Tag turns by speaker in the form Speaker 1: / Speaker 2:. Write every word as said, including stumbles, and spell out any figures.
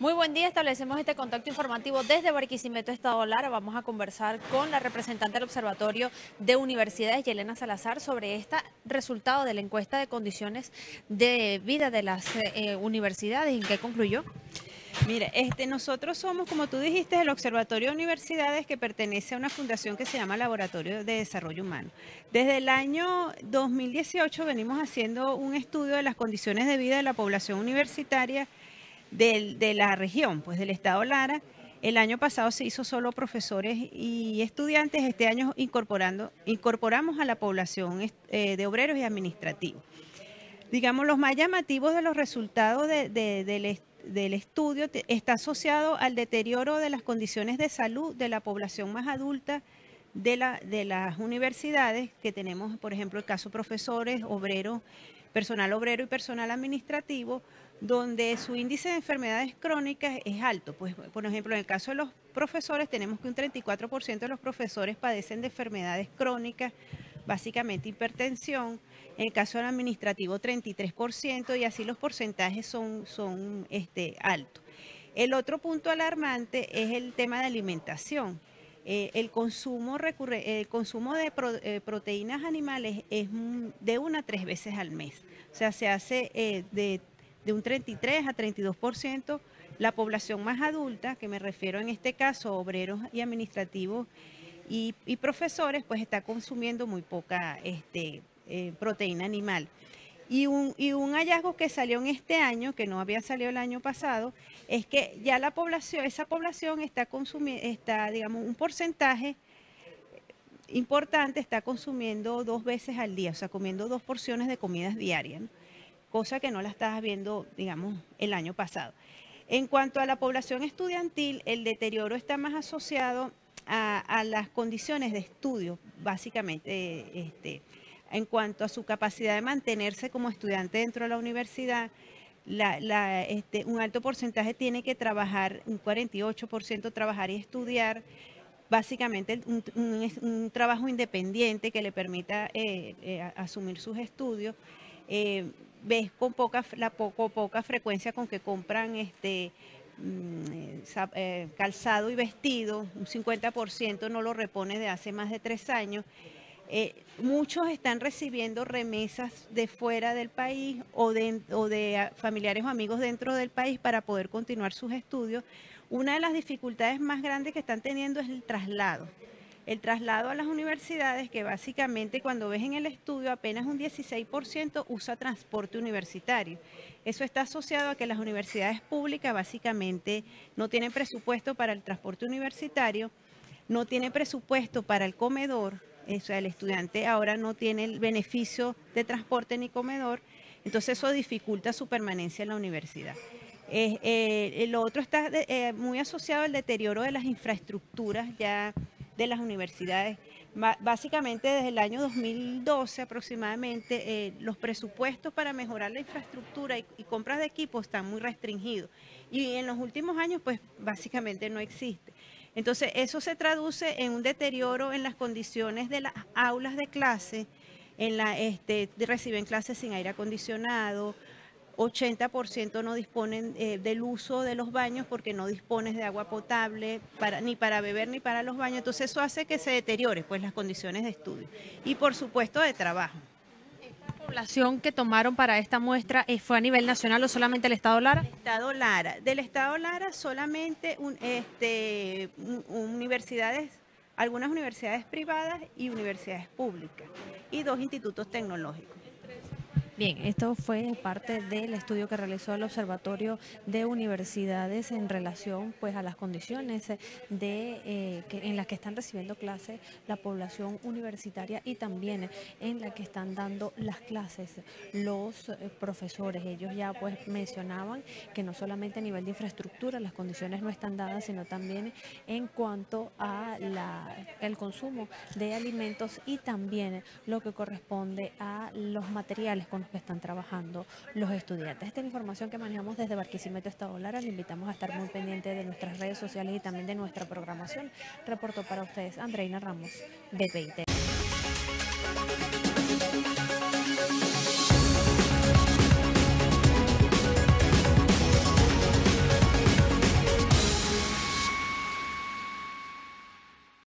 Speaker 1: Muy buen día, establecemos este contacto informativo desde Barquisimeto, Estado Lara. Vamos a conversar con la representante del Observatorio de Universidades, Yelena Salazar, sobre este resultado de la encuesta de condiciones de vida de las eh, universidades. ¿En qué concluyó?
Speaker 2: Mira, este, nosotros somos, como tú dijiste, el Observatorio de Universidades, que pertenece a una fundación que se llama Laboratorio de Desarrollo Humano. Desde el año dos mil dieciocho venimos haciendo un estudio de las condiciones de vida de la población universitaria del- de la región, pues del estado Lara. El año pasado se hizo solo profesores y estudiantes. Este año incorporando, incorporamos a la población est- eh, de obreros y administrativos. Digamos, los más llamativos de los resultados de- de- del, est- del estudio te- está asociado al deterioro de las condiciones de salud de la población más adulta de, la, de las universidades, que tenemos, por ejemplo, el caso profesores, obreros, personal obrero y personal administrativo, donde su índice de enfermedades crónicas es alto. Pues, por ejemplo, en el caso de los profesores, tenemos que un treinta y cuatro por ciento de los profesores padecen de enfermedades crónicas, básicamente hipertensión. En el caso del administrativo, treinta y tres por ciento, y así los porcentajes son, son este, altos. El otro punto alarmante es el tema de alimentación. Eh, el consumo, recurre, el consumo de pro, eh, proteínas animales es de una a tres veces al mes. O sea, se hace eh, de, de un treinta y tres a treinta y dos por ciento. La población más adulta, que me refiero en este caso obreros y administrativos y, y profesores, pues está consumiendo muy poca este, eh, proteína animal. Y un, y un hallazgo que salió en este año, que no había salido el año pasado, es que ya la población, esa población está consumiendo, está, digamos, un porcentaje importante está consumiendo dos veces al día, o sea, comiendo dos porciones de comidas diarias, ¿no? Cosa que no la estabas viendo, digamos, el año pasado. En cuanto a la población estudiantil, el deterioro está más asociado a, a las condiciones de estudio, básicamente, este, en cuanto a su capacidad de mantenerse como estudiante dentro de la universidad. La, la, este, un alto porcentaje tiene que trabajar, un cuarenta y ocho por ciento trabajar y estudiar, básicamente un, un, un trabajo independiente que le permita eh, eh, asumir sus estudios. Eh, ves con poca, la poco, poca frecuencia con que compran este mm, eh, calzado y vestido, un cincuenta por ciento no lo repone de hace más de tres años. Eh, muchos están recibiendo remesas de fuera del país o de, o de familiares o amigos dentro del país para poder continuar sus estudios. Una de las dificultades más grandes que están teniendo es el traslado. El traslado a las universidades, que básicamente cuando ves en el estudio apenas un dieciséis por ciento usa transporte universitario. Eso está asociado a que las universidades públicas básicamente no tienen presupuesto para el transporte universitario, no tienen presupuesto para el comedor. O sea, el estudiante ahora no tiene el beneficio de transporte ni comedor, entonces eso dificulta su permanencia en la universidad. Eh, eh, lo otro está de, eh, muy asociado al deterioro de las infraestructuras ya de las universidades. Ba básicamente desde el año dos mil doce aproximadamente, eh, los presupuestos para mejorar la infraestructura y, y compras de equipos están muy restringidos. Y en los últimos años, pues básicamente no existe. Entonces, eso se traduce en un deterioro en las condiciones de las aulas de clase, en la, este, reciben clases sin aire acondicionado, ochenta por ciento no disponen eh, del uso de los baños porque no dispones de agua potable para, ni para beber ni para los baños. Entonces, eso hace que se deteriore pues, las condiciones de estudio y, por supuesto, de trabajo.
Speaker 1: ¿La población que tomaron para esta muestra eh, fue a nivel nacional o solamente el Estado Lara?
Speaker 2: Estado Lara. Del Estado Lara solamente un, este, un, universidades, algunas universidades privadas y universidades públicas y dos institutos tecnológicos.
Speaker 1: Bien, esto fue parte del estudio que realizó el Observatorio de Universidades en relación pues a las condiciones de eh, que, en las que están recibiendo clases la población universitaria y también en la que están dando las clases los eh, profesores. Ellos ya pues mencionaban que no solamente a nivel de infraestructura las condiciones no están dadas, sino también en cuanto a la, el consumo de alimentos y también lo que corresponde a los materiales con los que están trabajando los estudiantes. Esta es la información que manejamos desde Barquisimeto, Estado Lara. Le invitamos a estar muy pendiente de nuestras redes sociales y también de nuestra programación. Reportó para ustedes Andreina Ramos, B veinte.